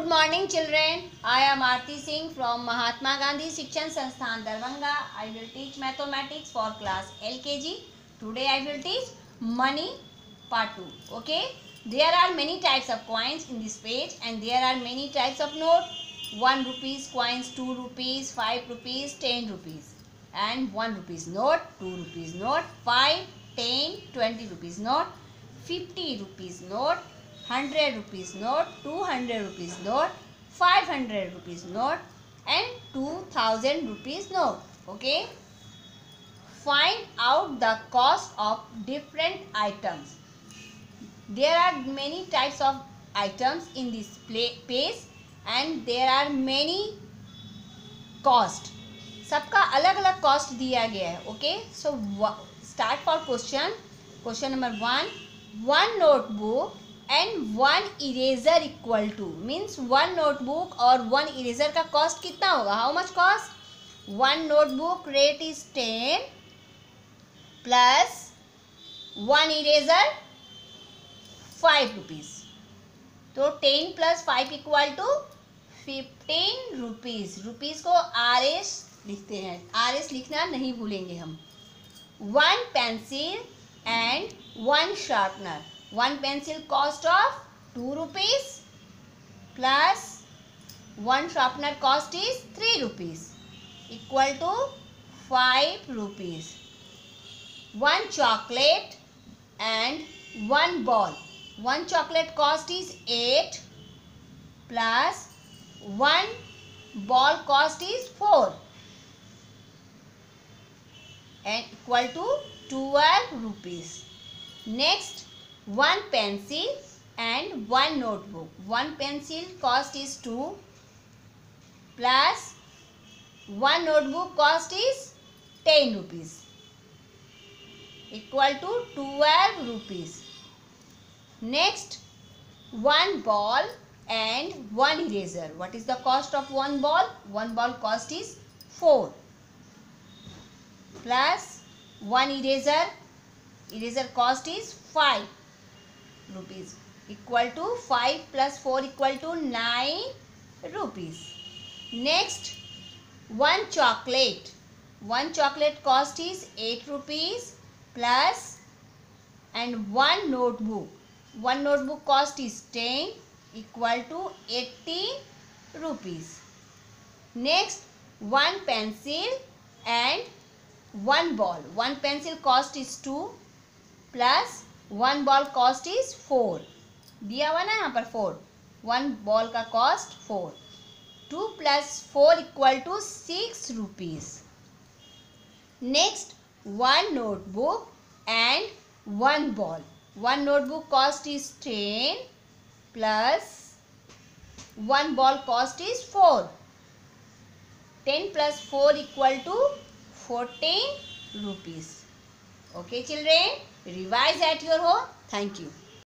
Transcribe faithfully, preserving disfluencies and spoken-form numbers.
Good morning, children. I am Aarti Singh from Mahatma Gandhi Shikshan Sansthan, Darbhanga. I will teach mathematics for class L K G. Today I will teach money part two. Okay. There are many types of coins in this page, and there are many types of note. One rupees coins, two rupees, five rupees, ten rupees, and one rupees note, two rupees note, five, ten, twenty rupees note, fifty rupees note, hundred rupees note, two hundred rupees note, five hundred rupees note, and two thousand rupees note. Okay. Find out the cost of different items. There are many types of items in this page, and there are many cost. सबका अलग अलग cost दिया गया है. Okay, so start for question. Question number one. One notebook and one eraser equal to means one notebook और one eraser का cost कितना होगा? How much cost? One notebook rate is ten plus one eraser five rupees. तो ten plus five equal to fifteen rupees. Rupees को R S लिखते हैं. R S लिखना नहीं भूलेंगे हम. One pencil and one sharpener. One pencil cost of two rupees plus one sharpener cost is three rupees equal to five rupees. One chocolate and one ball. One chocolate cost is eight plus one ball cost is four and equal to twelve rupees. Next, one pencil and one notebook. One pencil cost is two plus one notebook cost is ten rupees equal to twelve rupees. Next, one ball and one eraser. What is the cost of one ball? One ball cost is four plus one eraser. Eraser cost is five rupees equal to five plus four equal to nine rupees. Next, one chocolate. One chocolate cost is eight rupees plus and one notebook. One notebook cost is ten equal to eighteen rupees. Next, one pencil and one ball. One pencil cost is two plus one ball cost is four. दिया हुआ ना यहाँ पर four. One ball का cost four. two plus four equal to six rupees. Next, one notebook and one ball. One notebook cost is ten plus one ball cost is four. ten plus four equal to fourteen rupees. Okay children, revise at your home. Thank you.